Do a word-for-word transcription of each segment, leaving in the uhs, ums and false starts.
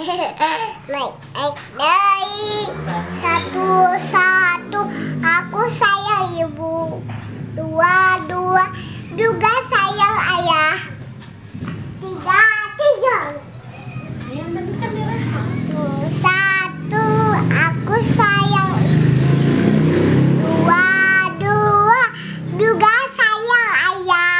Naik naik naik. Satu satu. Aku sayang ibu. Dua dua. Juga sayang ayah. Tiga tiga. Yang bener kan dia Satu satu. Aku sayang ibu. Dua dua. Juga sayang ayah.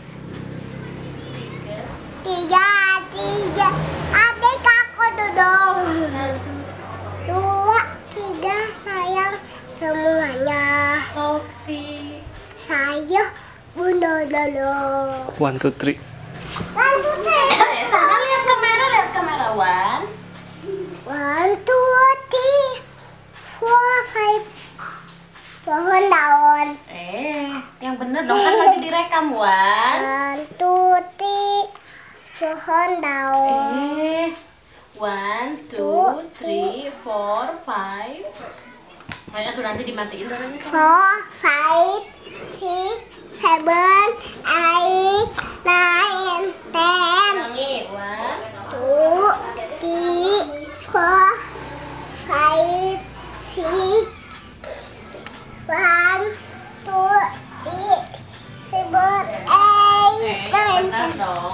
Tiga tiga. Adik aku duduk. Dua tiga sayang semuanya. Topi. Saya bunda dulu. One, two, three. One two three. Eh, sana lihat kamera, lihat kamera. One. One two three four five. Pohon daun. Eh, yang bener dong kan lagi direkam. One. One two three. Pohon daun. Eh, one, two, three, four, five. Makanya tuh nanti dimatiin darahnya sama. Four five six seven eight nine ten. Ulangi. One. Two three four five six. One two three seven eight Eh, nine benar ten. dong.